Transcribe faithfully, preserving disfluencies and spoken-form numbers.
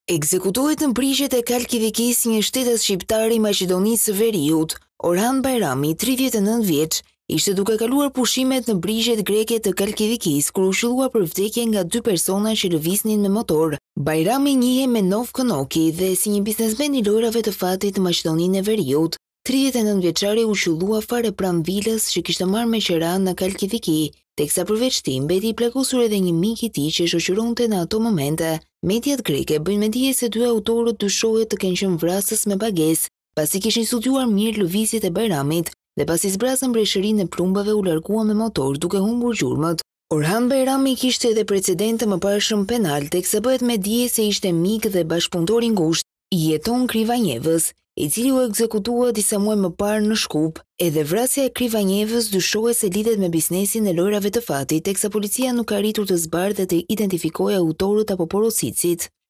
Ekzekutohet në prishjet e Kalkivikis një shtetas shqiptar i Maqedonisë së Veriut, Orhan Bajrami, tridhjetë e nëntë vjeç, ishte duke kaluar pushimet në prishjet greke të Kalkivikis kur u shëllua për vdekje nga dy persona që lëviznin me motor. Bajrami njihet me Nov Konoki dhe si një biznesmen i lojrave të fatit në Maqedoninë e Veriut. tridhjetë e nëntë vjeçari u shëllua fare pranë vilës që kishte marrë me qira në Kalkiviki, teksa përveç tij mbeti i plagosur edhe një mik i tij që shoqëronte në ato momente. Mediat greke bëjnë me dije se dy autorët dyshohet të kenë qenë vrasës me pagesë, pasi kishin studiuar mirë lëvizjet e Bajramit dhe pasi zbrazën breshërinë e plumbave u larguan me motor duke humbur gjurmët. Orhan Bajrami kishte edhe precedente më parshëm penal, teksa bëhet me dije se ishte mik dhe bashkëpunëtor i ngushtë i Jeton Krivanjevës, i cili u ekzekutua disa muaj më parë në Shkup. Edhe vrasja e Krivanjevës dyshohet se lidhet me biznesin e lojrave të fatit, teksa policia nuk ka arritur të zbardhë dhe të identifikojë autorët apo porositësit.